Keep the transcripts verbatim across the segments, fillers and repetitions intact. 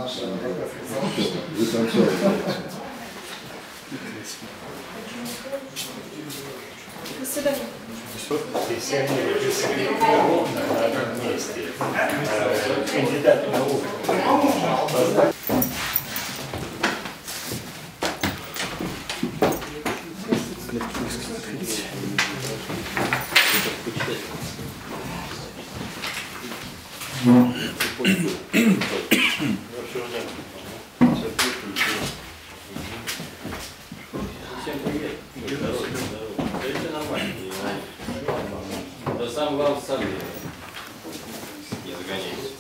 наша Вы танцуете. До свидания. Пенсионеры жили ровно на одном месте. Кандидаты наук. Всем привет. Здорово, здорово. Да это нормально. Да сам главное сам не загоняйся.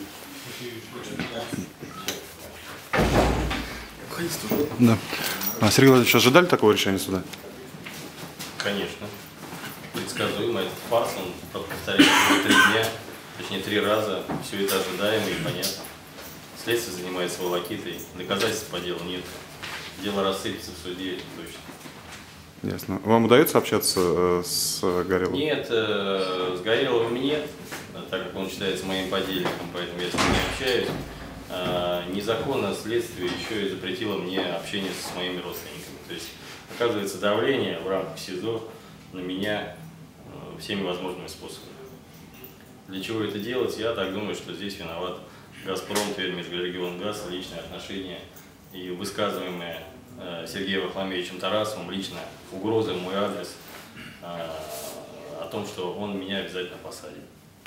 Да. А Сергей Владимирович, ожидали такого решения суда? Конечно. Предсказуемо. Этот фарс, он повторяется уже три дня, точнее три раза. Все это ожидаемо и понятно. Следствие занимается волокитой. Доказательств по делу нет. Дело рассыпется в суде, это точно. Ясно. Вам удается общаться э, с Гореловым? Нет, э, с Гореловым нет, так как он считается моим подельником, поэтому я с ним не общаюсь. Э, незаконно следствие еще и запретило мне общение с моими родственниками. То есть оказывается давление в рамках СИЗО на меня э, всеми возможными способами. Для чего это делать? Я так думаю, что здесь виноват «Газпром», Тверь, Межрегионгаз, личные отношения и высказываемые э, Сергеем Вахламевичем Тарасовым лично угрозы в мой адрес э, о том, что он меня обязательно посадит.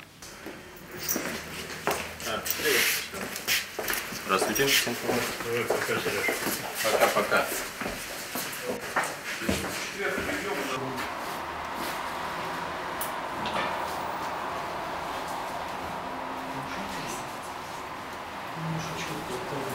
А, привет. Здравствуйте. Пока-пока. Немножечко